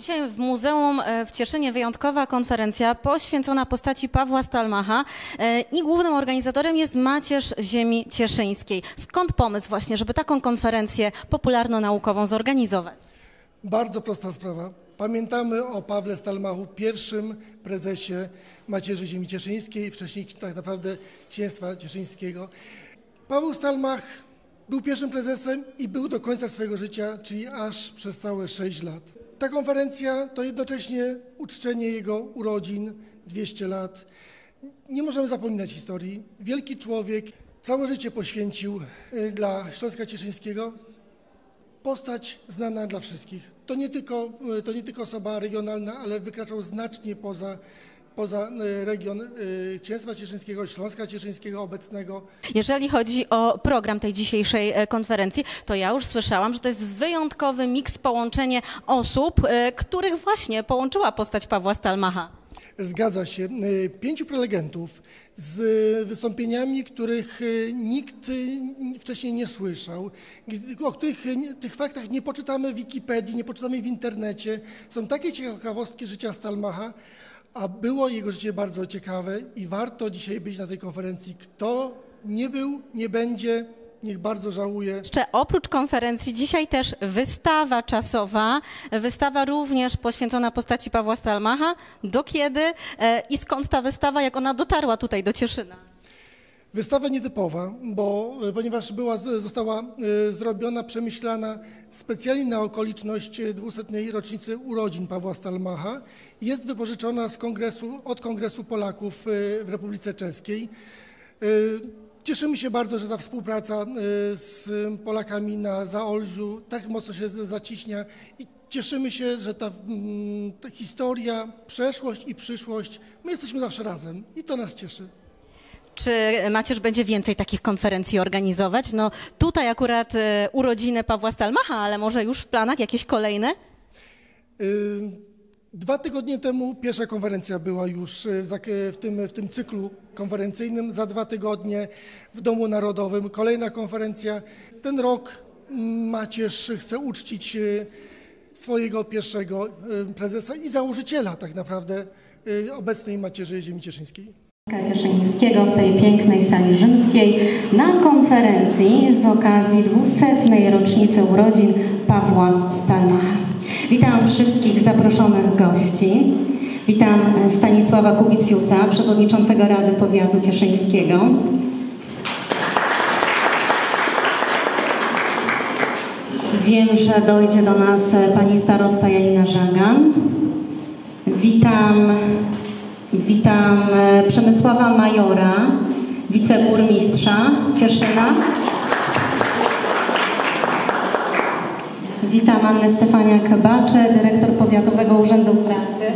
Dzisiaj w Muzeum w Cieszynie wyjątkowa konferencja poświęcona postaci Pawła Stalmacha i głównym organizatorem jest Macierz Ziemi Cieszyńskiej. Skąd pomysł właśnie, żeby taką konferencję popularno-naukową zorganizować? Bardzo prosta sprawa. Pamiętamy o Pawle Stalmachu, pierwszym prezesie Macierzy Ziemi Cieszyńskiej, wcześniej tak naprawdę Księstwa Cieszyńskiego. Paweł Stalmach był pierwszym prezesem i był do końca swojego życia, czyli aż przez całe 6 lat. Ta konferencja to jednocześnie uczczenie jego urodzin, 200 lat. Nie możemy zapominać historii. Wielki człowiek całe życie poświęcił dla Śląska Cieszyńskiego. Postać znana dla wszystkich. To nie tylko osoba regionalna, ale wykraczał znacznie poza region Księstwa Cieszyńskiego, Śląska Cieszyńskiego obecnego. Jeżeli chodzi o program tej dzisiejszej konferencji, to ja już słyszałam, że to jest wyjątkowy miks, połączenie osób, których właśnie połączyła postać Pawła Stalmacha. Zgadza się. 5 prelegentów z wystąpieniami, których nikt wcześniej nie słyszał, o których tych faktach nie poczytamy w Wikipedii, nie poczytamy w internecie. Są takie ciekawostki życia Stalmacha, a było jego życie bardzo ciekawe i warto dzisiaj być na tej konferencji. Kto nie był, nie będzie, niech bardzo żałuje. Jeszcze oprócz konferencji dzisiaj też wystawa czasowa, wystawa również poświęcona postaci Pawła Stalmacha. Do kiedy i skąd ta wystawa, jak ona dotarła tutaj do Cieszyna? Wystawa nietypowa, ponieważ została zrobiona, przemyślana specjalnie na okoliczność 200. rocznicy urodzin Pawła Stalmacha. Jest wypożyczona od Kongresu Polaków w Republice Czeskiej. Cieszymy się bardzo, że ta współpraca z Polakami na Zaolziu tak mocno się zaciśnia i cieszymy się, że ta historia, przeszłość i przyszłość, my jesteśmy zawsze razem i to nas cieszy. Czy Macierz będzie więcej takich konferencji organizować? No tutaj akurat urodziny Pawła Stalmacha, ale może już w planach jakieś kolejne? 2 tygodnie temu pierwsza konferencja była już w tym cyklu konferencyjnym. Za 2 tygodnie w Domu Narodowym kolejna konferencja. Ten rok Macierz chce uczcić swojego pierwszego prezesa i założyciela tak naprawdę obecnej Macierzy Ziemi Cieszyńskiej. Cieszyńskiego w tej pięknej sali rzymskiej na konferencji z okazji 200. rocznicy urodzin Pawła Stalmacha. Witam wszystkich zaproszonych gości. Witam Stanisława Kubicjusa, przewodniczącego Rady Powiatu Cieszyńskiego. Wiem, że dojdzie do nas pani starosta Janina Żagan. Witam Przemysława Majora, wiceburmistrza Cieszyna. Witam Annę Stefaniak-Baczę, dyrektor Powiatowego Urzędu Pracy.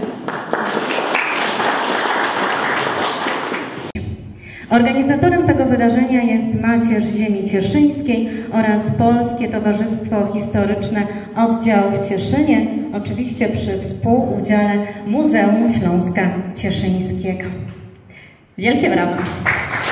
Organizatorem tego wydarzenia jest Macierz Ziemi Cieszyńskiej oraz Polskie Towarzystwo Historyczne Oddział w Cieszynie, oczywiście przy współudziale Muzeum Śląska Cieszyńskiego. Wielkie brawa!